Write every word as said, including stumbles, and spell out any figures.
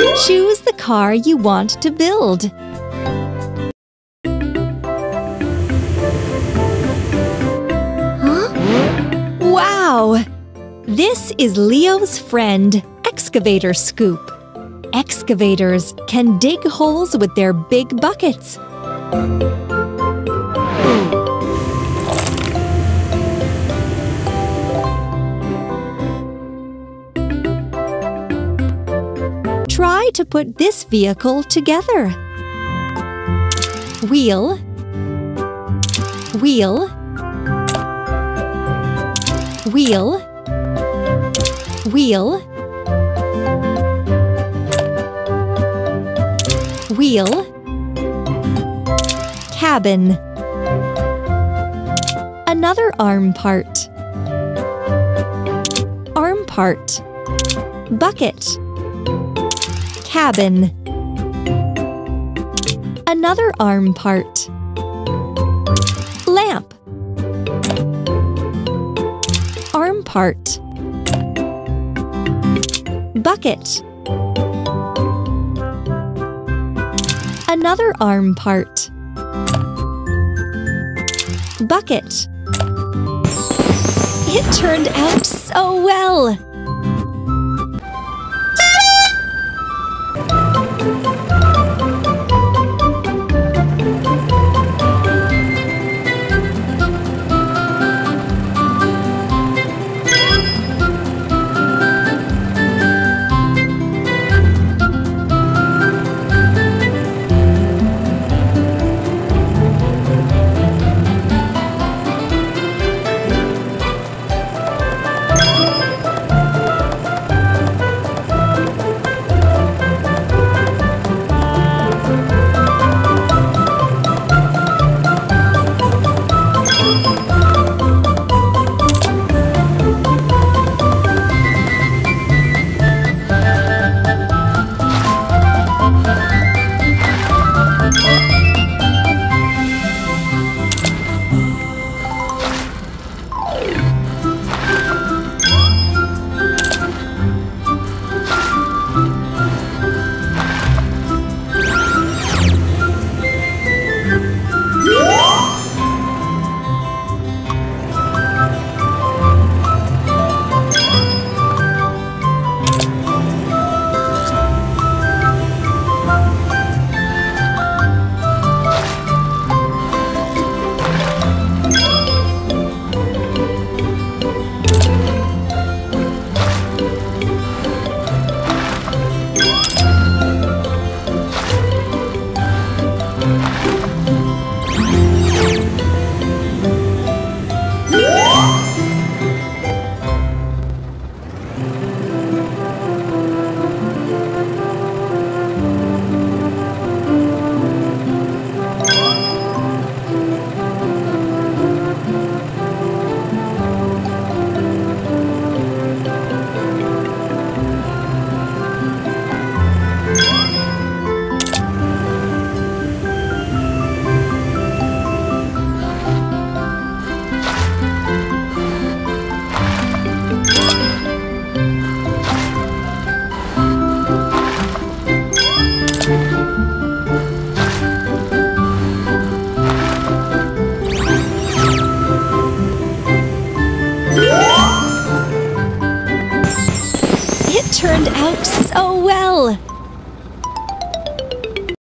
Choose the car you want to build. Huh? Wow! This is Leo's friend, Excavator Scoop. Excavators can dig holes with their big buckets. Try to put this vehicle together. Wheel, wheel, wheel, wheel, wheel, cabin. Another arm part. Arm part. Bucket. Cabin. Another arm part. Lamp. Arm part. Bucket. Another arm part. Bucket. It turned out so well! It turned out so well!